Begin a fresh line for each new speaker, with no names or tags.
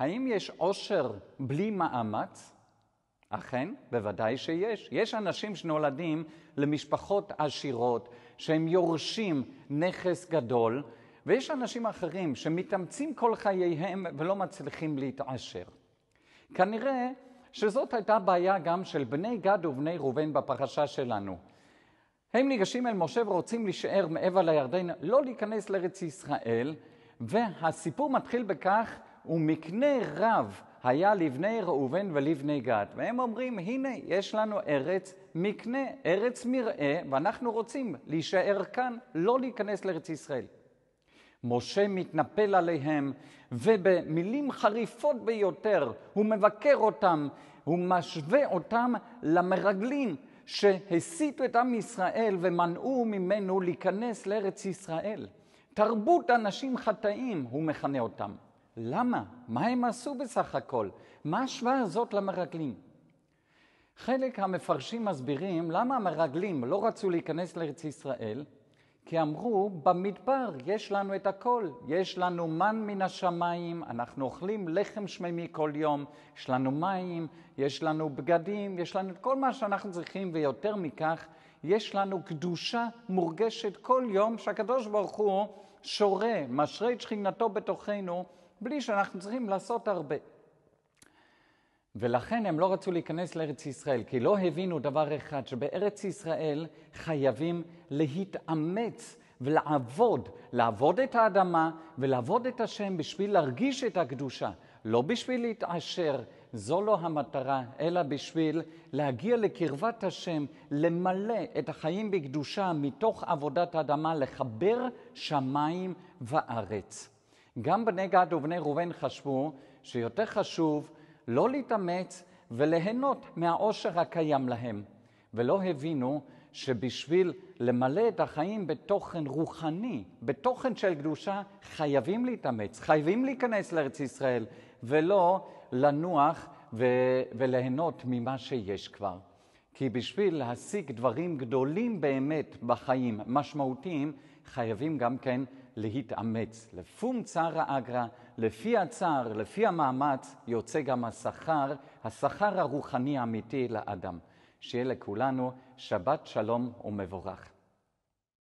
האם יש עושר בלי מאמץ? אכן, בוודאי שיש. יש אנשים שנולדים למשפחות עשירות, שהם יורשים נכס גדול, ויש אנשים אחרים שמתאמצים כל חייהם ולא מצליחים להתעשר. כנראה שזאת הייתה בעיה גם של בני גד ובני ראובן בפרשה שלנו. הם ניגשים אל משה ורוצים להישאר מעבר לירדן, לא להיכנס לארץ ישראל, והסיפור מתחיל בכך, ומקנה רב היה לבני ראובן ולבני גד. והם אומרים, הנה, יש לנו ארץ מקנה, ארץ מרעה, ואנחנו רוצים להישאר כאן, לא להיכנס לארץ ישראל. משה מתנפל עליהם, ובמילים חריפות ביותר, הוא מבקר אותם, הוא משווה אותם למרגלים, שהסיתו את עם ישראל ומנעו ממנו להיכנס לארץ ישראל. תרבות אנשים חטאים, הוא מכנה אותם. למה? מה הם עשו בסך הכל? מה ההשוואה הזאת למרגלים? חלק המפרשים מסבירים למה המרגלים לא רצו להיכנס לארץ ישראל, כי אמרו, במדבר יש לנו את הכל, יש לנו מן מן השמיים, אנחנו אוכלים לחם שמימי כל יום, יש לנו מים, יש לנו בגדים, יש לנו את כל מה שאנחנו צריכים, ויותר מכך, יש לנו קדושה מורגשת כל יום, שהקדוש ברוך הוא שורה, משרה את שכינתו בתוכנו, בלי שאנחנו צריכים לעשות הרבה. ולכן הם לא רצו להיכנס לארץ ישראל, כי לא הבינו דבר אחד, שבארץ ישראל חייבים להתאמץ ולעבוד, לעבוד את האדמה ולעבוד את השם בשביל להרגיש את הקדושה, לא בשביל להתעשר, זו לא המטרה, אלא בשביל להגיע לקרבת השם, למלא את החיים בקדושה מתוך עבודת האדמה, לחבר שמיים וארץ. גם בני גד ובני ראובן חשבו שיותר חשוב לא להתאמץ וליהנות מהעושר הקיים להם, ולא הבינו שבשביל למלא את החיים בתוכן רוחני, בתוכן של קדושה, חייבים להתאמץ, חייבים להיכנס לארץ ישראל, ולא לנוח וליהנות ממה שיש כבר. כי בשביל להשיג דברים גדולים באמת בחיים, משמעותיים, חייבים גם כן להתאמץ. לפום צערא אגרא, לפי הצער, לפי המאמץ, יוצא גם השכר הרוחני האמיתי לאדם. שיהיה לכולנו שבת שלום ומבורך.